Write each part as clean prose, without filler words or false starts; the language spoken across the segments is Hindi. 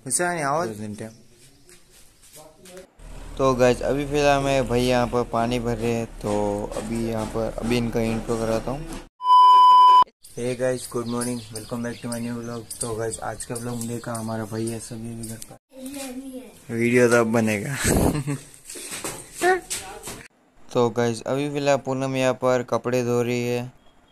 आवाज। तो गाइस अभी फिलहाल मैं भाई यहाँ पर पानी भर रहे हैं, तो अभी इनका इंट्रो कराता हूँ। Hey guys, good morning, welcome back to my new vlog. तो गाइस आज का व्लॉग देखा हमारा भाई है सभी भी घर पर, वीडियो तो अब बनेगा। तो गाइस अभी फिलहाल पूनम यहाँ पर कपड़े धो रही है।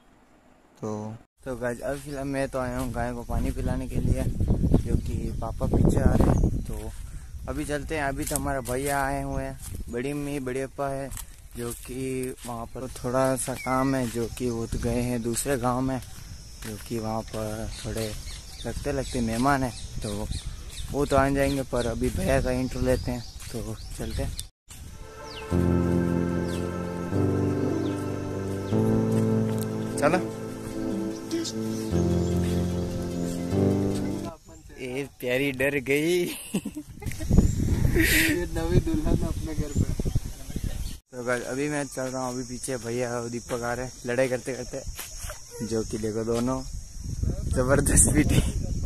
तो गाइस अभी फिलहाल मैं तो आया हूँ गाय को पानी पिलाने के लिए, क्योंकि पापा पीछे आ रहे हैं। तो अभी चलते हैं। अभी तो हमारा भैया आए हुए हैं, बड़ी अम्मी बड़े अप्पा है, जो कि वहाँ पर थोड़ा सा काम है, जो कि वो तो गए हैं दूसरे गांव में, जो कि वहाँ पर थोड़े लगते मेहमान हैं, तो वो तो आ जाएंगे। पर अभी भैया का इंट्रो लेते हैं, तो चलते हैं। चलो ये प्यारी डर गई। ये नवी दुल्हन अपने घर पे। तो गाइस अभी मैं चल रहा हूँ, अभी पीछे भैया और दीपक आ रहे हैं लड़ाई करते करते, जो कि देखो दोनों जबरदस्त पीटी।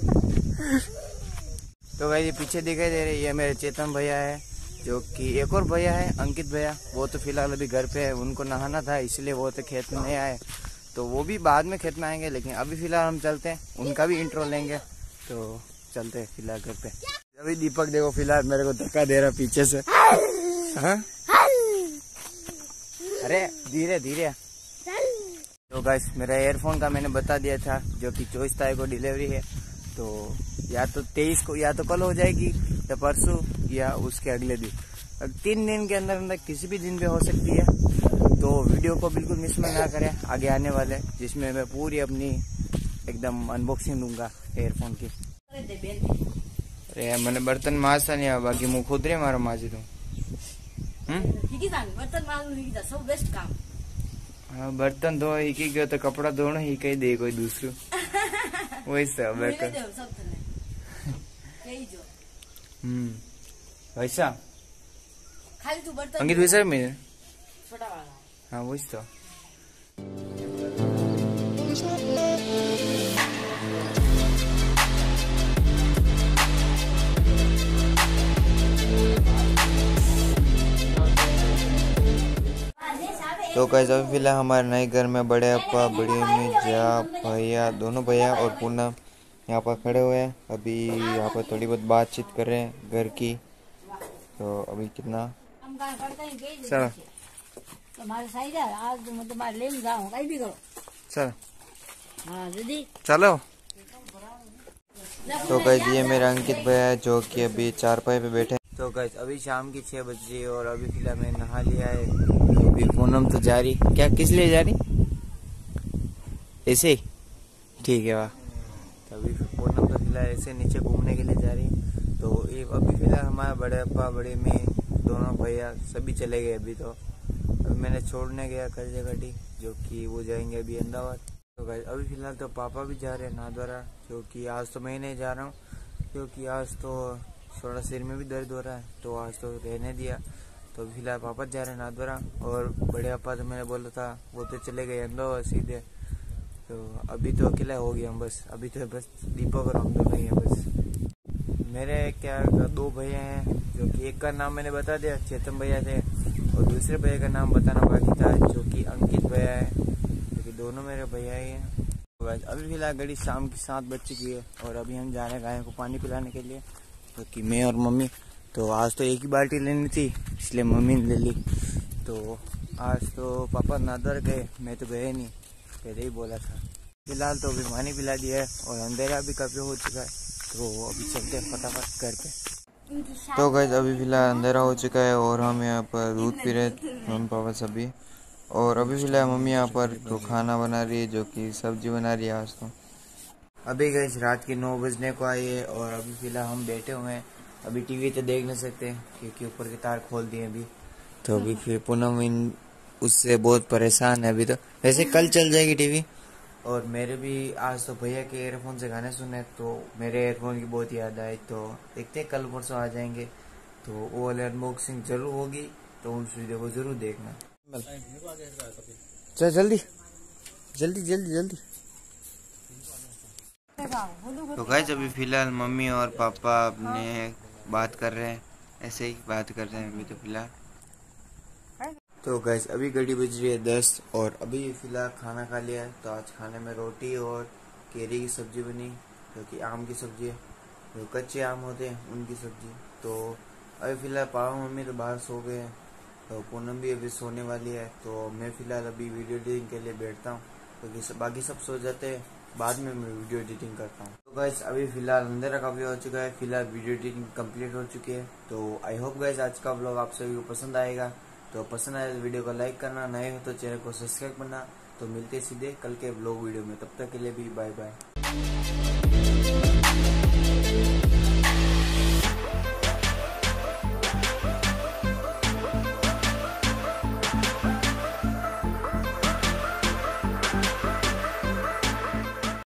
तो गाइस ये पीछे दिखाई दे रही है मेरे चेतन भैया है, जो कि एक और भैया है अंकित भैया, वो तो फिलहाल अभी घर पे है, उनको नहाना था इसलिए वो तो खेत में नहीं आए, तो वो भी बाद में खेत में आएंगे। लेकिन अभी फिलहाल हम चलते हैं, उनका भी इंट्रो लेंगे, तो चलते हैं फिलहाल घर पे। अभी दीपक देखो फिलहाल मेरे को धक्का दे रहा पीछे से। हाँ? अरे धीरे धीरे। तो गाइस मेरा एयरफोन का मैंने बता दिया था, जो कि 24 तारीख को डिलीवरी है, तो या तो 23 को या तो कल हो जाएगी या परसों या उसके अगले दिन। अब 3 दिन के अंदर अंदर किसी भी दिन भी हो सकती है, तो वीडियो को बिल्कुल मिस में ना करें आगे आने वाले, जिसमें मैं पूरी अपनी एकदम अनबॉक्सिंग दूंगा एयरफोन की। अरे मैंने बर्तन माजता नहीं, बाकी मुँह खुद रहे मारो माजी तुम। हाँ बर्तन धो ही की गयो, तो कपड़ा धोना ही कही दे कोई दूसरो। वही सब वैसा अंकित वैसा मेरे। हाँ वही तो। तो गाइस अभी फिलहाल हमारे नए घर में बड़े अप्पा, बड़ी अम्मी, जा भैया, दोनों भैया और पूनम यहाँ पर खड़े हुए हैं। अभी यहाँ पर थोड़ी बहुत बातचीत कर रहे हैं घर की। तो अभी कितना चलो चलो। तो गाइस ये मेरा अंकित भैया है, जो कि अभी चारपाई पे बैठे। तो गाइस अभी शाम की 6 बज रही है और अभी फिलहाल मैं नहा लिया है। तो अभी पूनम तो जा रही, क्या किस लिए जा रही? ऐसे ही ठीक है वाह। तो अभी पूनम तो फिलहाल ऐसे नीचे घूमने के लिए जा रही। तो ये अभी फिलहाल हमारे बड़े अप्पा, बड़ी में दोनों भैया सभी चले गए। अभी मैंने छोड़ने गया कर्जे गाड़ी, जो कि वो जाएंगे अभी अहमदाबाद। तो गाइस अभी फिलहाल तो पापा भी जा रहे हैं नादवारा, जो कि आज तो मैं नहीं जा रहा हूँ, क्योंकि आज तो थोड़ा सिर में भी दर्द हो रहा है, तो आज तो रहने दिया। तो फिलहाल पापा जा रहे हैं नादवारा, और बड़े पापा तो मैंने बोला था वो तो चले गए अहमदाबाद सीधे। तो अभी तो अकेला हो गया हम, बस अभी तो बस दीपक और हम दोनों ही हैं बस। मेरे क्या 2 भैया हैं, जो कि एक का नाम मैंने बता दिया चेतन भैया थे, और दूसरे भैया का नाम बताना बाकी था, जो कि अंकित भैया है, क्योंकि दोनों मेरे भैया ही हैं। तो अभी फिलहाल घड़ी शाम की 7 बज चुकी है, और अभी हम जा रहे हैं गाय को पानी पिलाने के लिए, जो कि मैं और मम्मी। तो आज तो एक ही बाल्टी लेनी थी, इसलिए मम्मी ने ले ली। तो आज तो पापा नादर गए, मैं तो गए नहीं, पहले ही बोला था। फिलहाल तो अभी पानी पिला दिया है, और अंधेरा भी काफी हो चुका है, तो अभी चलते हैं फटाफट घर पे। तो गाइस अभी फिलहाल अंधेरा हो चुका है, और हम यहाँ पर दूध पी रहे मम्मी पापा सभी। और अभी फिलहाल मम्मी यहाँ पर तो खाना बना रही है, जो कि सब्जी बना रही है आज तो। अभी गाइस रात के 9 बजने को आई है, और अभी फिलहाल हम बैठे हुए हैं। अभी टीवी तो देख नहीं सकते, क्योंकि ऊपर के तार खोल दिए अभी। तो अभी फिर पूनम उससे बहुत परेशान है अभी तो, वैसे कल चल जाएगी टीवी। और मेरे भी आज तो भैया के एयरफोन से गाने सुने, तो मेरे एयरफोन की बहुत याद आई। तो देखते हैं कल परसों आ जाएंगे, तो वो वाले अनबॉक्सिंग जरूर होगी, तो उस वीडियो को जरूर देखना। चल जल्दी जल्दी जल्दी जल्दी। तो गाइस अभी फिलहाल मम्मी और पापा अपने बात कर रहे हैं, ऐसे ही बात कर रहे हैं अभी तो फिलहाल। तो गाइस अभी घड़ी बज रही है 10 और अभी फिलहाल खाना खा लिया है। तो आज खाने में रोटी और केरी की सब्जी बनी, जो कि आम की सब्जी है, जो कच्चे आम होते हैं उनकी सब्जी। तो अभी फिलहाल पापा मम्मी तो बाहर सो गए हैं, तो पूनम भी अभी सोने वाली है। तो मैं फिलहाल अभी वीडियो एडिटिंग के लिए बैठता हूँ, क्योंकि बाकी सब सो जाते हैं, बाद में मैं वीडियो एडिटिंग करता हूँ। तो गाइस अभी फिलहाल अंधेरा काफी हो चुका है, फिलहाल वीडियो एडिटिंग कंप्लीट हो चुकी है। तो आई होप गाइस आज का व्लॉग आप सभी को पसंद आएगा। तो पसंद आए तो वीडियो को लाइक करना, नए हो तो चैनल को सब्सक्राइब करना। तो मिलते सीधे कल के व्लॉग वीडियो में, तब तक के लिए भी बाय बाय।